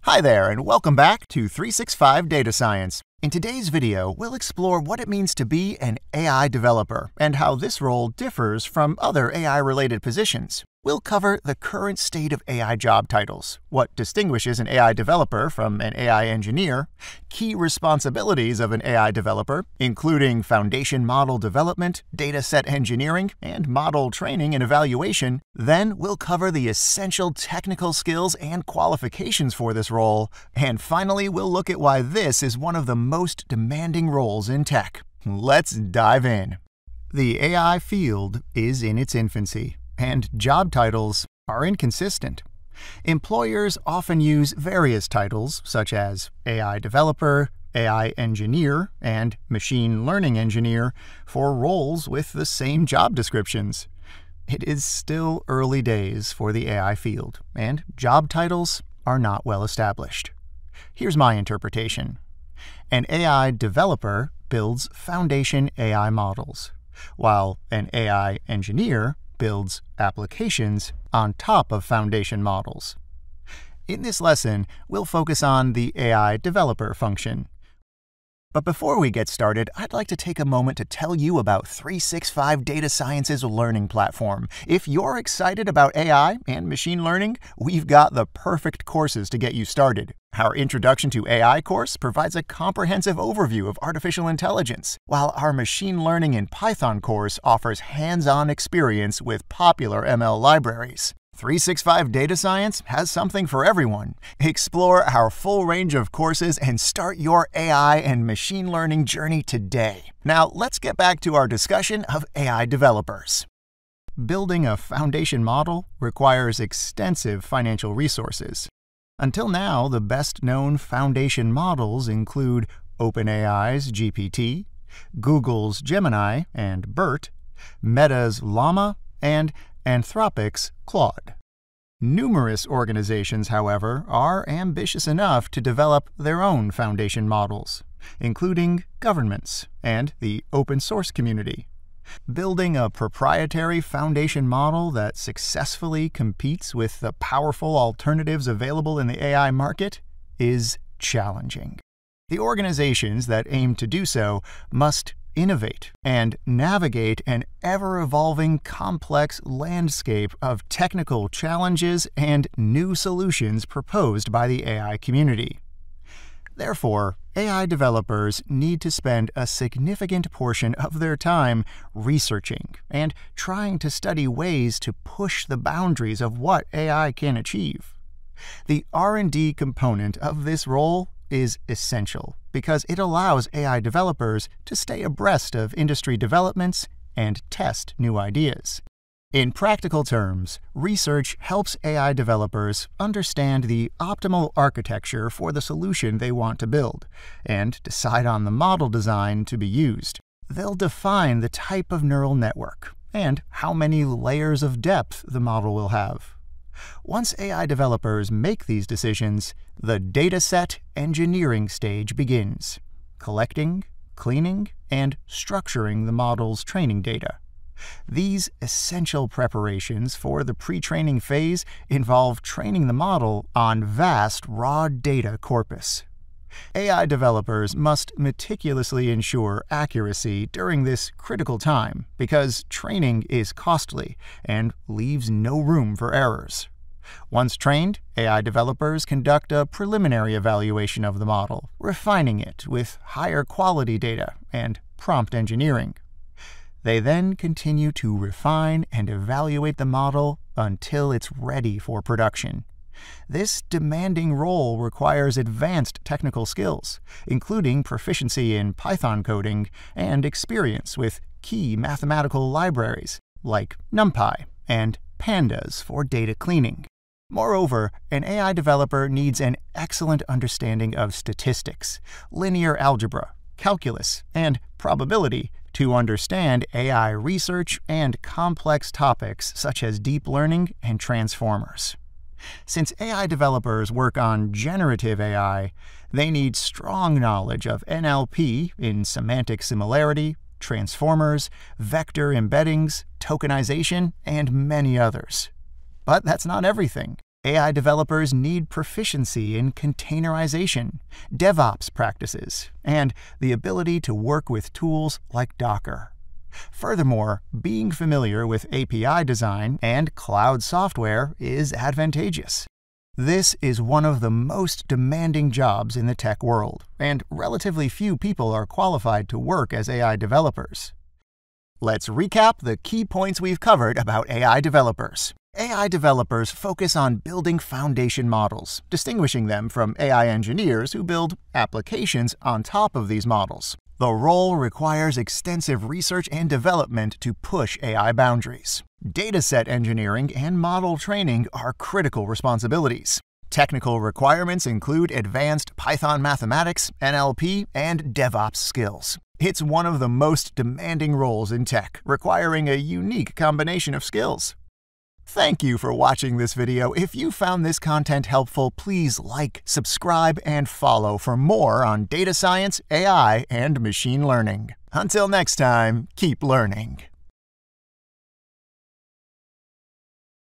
Hi there, and welcome back to 365 Data Science. In today's video, we'll explore what it means to be an AI developer and how this role differs from other AI-related positions. We'll cover the current state of AI job titles, what distinguishes an AI developer from an AI engineer, key responsibilities of an AI developer, including foundation model development, dataset engineering, and model training and evaluation. Then we'll cover the essential technical skills and qualifications for this role. And finally, we'll look at why this is one of the most demanding roles in tech. Let's dive in. The AI field is in its infancy, and job titles are inconsistent. Employers often use various titles, such as AI developer, AI engineer, and machine learning engineer, for roles with the same job descriptions. It is still early days for the AI field, and job titles are not well established. Here's my interpretation. An AI developer builds foundation AI models, while an AI engineer builds applications on top of foundation models. In this lesson, we'll focus on the AI developer function. But before we get started, I'd like to take a moment to tell you about 365 Data Science's learning platform. If you're excited about AI and machine learning, we've got the perfect courses to get you started. Our Introduction to AI course provides a comprehensive overview of artificial intelligence, while our Machine Learning in Python course offers hands-on experience with popular ML libraries. 365 Data Science has something for everyone. Explore our full range of courses and start your AI and machine learning journey today. Now, let's get back to our discussion of AI developers. Building a foundation model requires extensive financial resources. Until now, the best-known foundation models include OpenAI's GPT, Google's Gemini and BERT, Meta's Llama, and Anthropic's Claude. Numerous organizations, however, are ambitious enough to develop their own foundation models, including governments and the open source community. Building a proprietary foundation model that successfully competes with the powerful alternatives available in the AI market is challenging. The organizations that aim to do so must innovate and navigate an ever-evolving, complex landscape of technical challenges and new solutions proposed by the AI community. Therefore, AI developers need to spend a significant portion of their time researching and trying to study ways to push the boundaries of what AI can achieve. The R&D component of this role is essential because it allows AI developers to stay abreast of industry developments and test new ideas. In practical terms, research helps AI developers understand the optimal architecture for the solution they want to build and decide on the model design to be used. They'll define the type of neural network and how many layers of depth the model will have. Once AI developers make these decisions, the dataset engineering stage begins, collecting, cleaning, and structuring the model's training data. These essential preparations for the pre-training phase involve training the model on vast raw data corpus. AI developers must meticulously ensure accuracy during this critical time because training is costly and leaves no room for errors. Once trained, AI developers conduct a preliminary evaluation of the model, refining it with higher quality data and prompt engineering. They then continue to refine and evaluate the model until it's ready for production. This demanding role requires advanced technical skills, including proficiency in Python coding and experience with key mathematical libraries like NumPy and Pandas for data cleaning. Moreover, an AI developer needs an excellent understanding of statistics, linear algebra, calculus, and probability to understand AI research and complex topics such as deep learning and transformers. Since AI developers work on generative AI, they need strong knowledge of NLP in semantic similarity, transformers, vector embeddings, tokenization, and many others. But that's not everything. AI developers need proficiency in containerization, DevOps practices, and the ability to work with tools like Docker. Furthermore, being familiar with API design and cloud software is advantageous. This is one of the most demanding jobs in the tech world, and relatively few people are qualified to work as AI developers. Let's recap the key points we've covered about AI developers. AI developers focus on building foundation models, distinguishing them from AI engineers who build applications on top of these models. The role requires extensive research and development to push AI boundaries. Dataset engineering and model training are critical responsibilities. Technical requirements include advanced Python mathematics, NLP, and DevOps skills. It's one of the most demanding roles in tech, requiring a unique combination of skills. Thank you for watching this video. If you found this content helpful, please like, subscribe, and follow for more on data science, AI, and machine learning. Until next time, keep learning.